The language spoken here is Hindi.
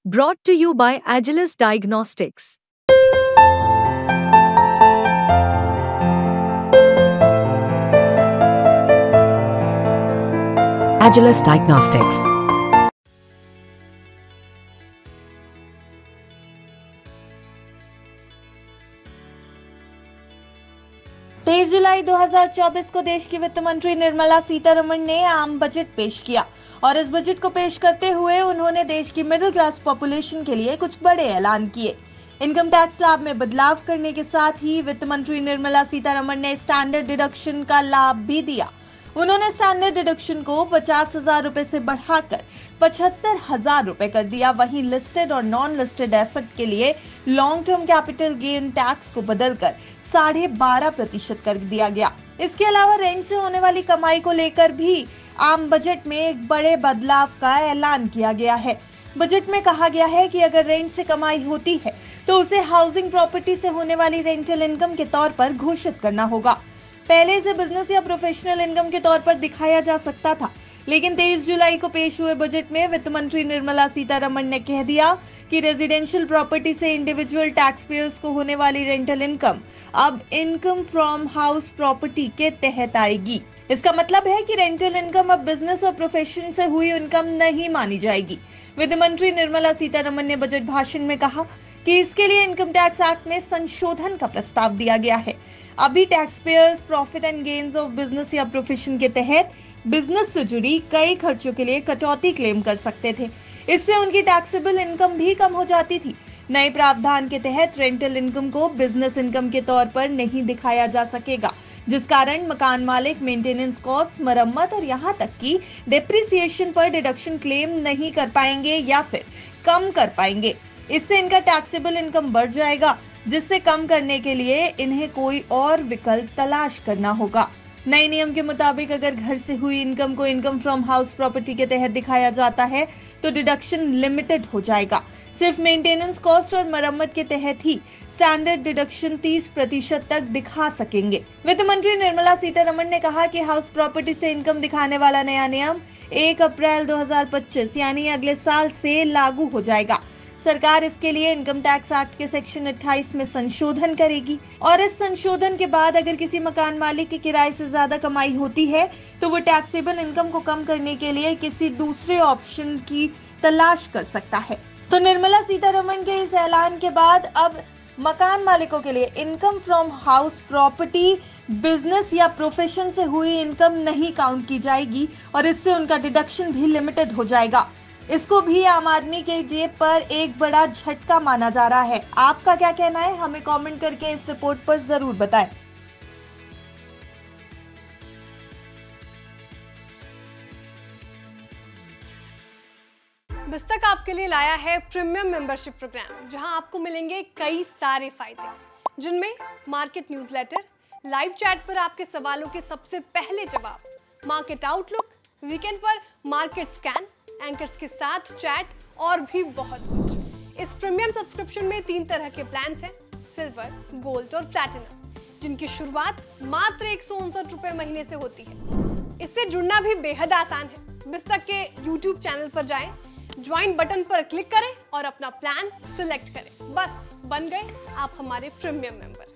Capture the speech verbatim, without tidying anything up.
Brought to you by Agilus Diagnostics. Agilus Diagnostics. तेईस जुलाई दो हज़ार चौबीस को देश की वित्त मंत्री निर्मला सीतारमण ने आम बजट पेश किया और इस बजट को पेश करते हुए उन्होंने देश की मिडिल क्लास पॉपुलेशन के लिए कुछ बड़े ऐलान किए। इनकम टैक्स लाभ में बदलाव करने के साथ ही वित्त मंत्री निर्मला सीतारमण ने स्टैंडर्ड डिडक्शन का लाभ भी दिया। उन्होंने स्टैंडर्ड डिडक्शन को पचास हजार रुपए से बढ़ाकर पचहत्तर हजार रुपए कर दिया। वहीं लिस्टेड और नॉन लिस्टेड एसेट के लिए long term capital gain tax को बदलकर साढ़े बारह प्रतिशत कर दिया गया। इसके अलावा रेंट से होने वाली कमाई को लेकर भी आम बजट में एक बड़े बदलाव का ऐलान किया गया है। बजट में कहा गया है कि अगर रेंट से कमाई होती है तो उसे हाउसिंग प्रॉपर्टी से होने वाली रेंटल इनकम के तौर पर घोषित करना होगा। पहले इसे बिजनेस या प्रोफेशनल इनकम के तौर पर दिखाया जा सकता था, लेकिन तेईस जुलाई को पेश हुए बजट में वित्त मंत्री निर्मला सीतारमण ने कह दिया कि रेजिडेंशियल प्रॉपर्टी से इंडिविजुअल टैक्स पेयर्स को होने वाली रेंटल इनकम अब इनकम फ्रॉम हाउस प्रॉपर्टी के तहत आएगी। इसका मतलब है कि रेंटल इनकम अब बिजनेस और प्रोफेशन से हुई इनकम नहीं मानी जाएगी। वित्त मंत्री निर्मला सीतारमण ने बजट भाषण में कहा कि इसके लिए इनकम टैक्स एक्ट में संशोधन का प्रस्ताव दिया गया है। अभी tax payers profit and gains of business या प्रोफेशन के तहत बिजनेस से जुड़ी कई खर्चों के लिए कटौती क्लेम कर सकते थे। इससे उनकी टैक्सेबल इनकम भी कम हो जाती थी। नए प्रावधान के तहत रेंटल इनकम को बिजनेस इनकम के तौर पर नहीं दिखाया जा सकेगा, जिस कारण मकान मालिक मेंटेनेंस कॉस्ट, मरम्मत और यहां तक कि डेप्रिसिएशन पर डिडक्शन क्लेम नहीं कर पाएंगे या फिर कम कर पाएंगे। इससे इनका टैक्सेबल इनकम बढ़ जाएगा, जिससे कम करने के लिए इन्हें कोई और विकल्प तलाश करना होगा। नए नियम के मुताबिक अगर घर से हुई इनकम को इनकम फ्रॉम हाउस प्रॉपर्टी के तहत दिखाया जाता है तो डिडक्शन लिमिटेड हो जाएगा। सिर्फ मेंटेनेंस कॉस्ट और मरम्मत के तहत ही स्टैंडर्ड डिडक्शन तीस प्रतिशत तक दिखा सकेंगे। वित्त मंत्री निर्मला सीतारमण ने कहा कि हाउस प्रॉपर्टी से इनकम दिखाने वाला नया नियम एक अप्रैल दो हज़ार पच्चीस यानी अगले साल से लागू हो जाएगा। सरकार इसके लिए इनकम टैक्स एक्ट के सेक्शन अट्ठाईस में संशोधन करेगी और इस संशोधन के बाद अगर किसी मकान मालिक की किराए से ज्यादा कमाई होती है तो वो टैक्सेबल इनकम को कम करने के लिए किसी दूसरे ऑप्शन की तलाश कर सकता है। तो निर्मला सीतारमण के इस ऐलान के बाद अब मकान मालिकों के लिए income from house property business या प्रोफेशन से हुई इनकम नहीं काउंट की जाएगी और इससे उनका डिडक्शन भी लिमिटेड हो जाएगा। इसको भी आम आदमी के जेब पर एक बड़ा झटका माना जा रहा है। आपका क्या कहना है, हमें कमेंट करके इस रिपोर्ट पर जरूर बताएं। बिस्तक आपके लिए लाया है प्रीमियम मेंबरशिप प्रोग्राम, जहां आपको मिलेंगे कई सारे फायदे, जिनमें मार्केट न्यूज़लेटर, लाइव चैट पर आपके सवालों के सबसे पहले जवाब, मार्केट आउटलुक, वीकेंड पर मार्केट स्कैन, एंकर्स के साथ चैट और भी बहुत कुछ। इस प्रीमियम सब्सक्रिप्शन में तीन तरह के प्लान्स हैं, सिल्वर, गोल्ड और प्लैटिनम, जिनकी शुरुआत मात्र एक सौ उनसठ रुपए महीने से होती है। इससे जुड़ना भी बेहद आसान है। बिस्तक के यूट्यूब चैनल पर जाएं, ज्वाइन बटन पर क्लिक करें और अपना प्लान सिलेक्ट करें। बस बन गए आप हमारे प्रीमियम मेंबर।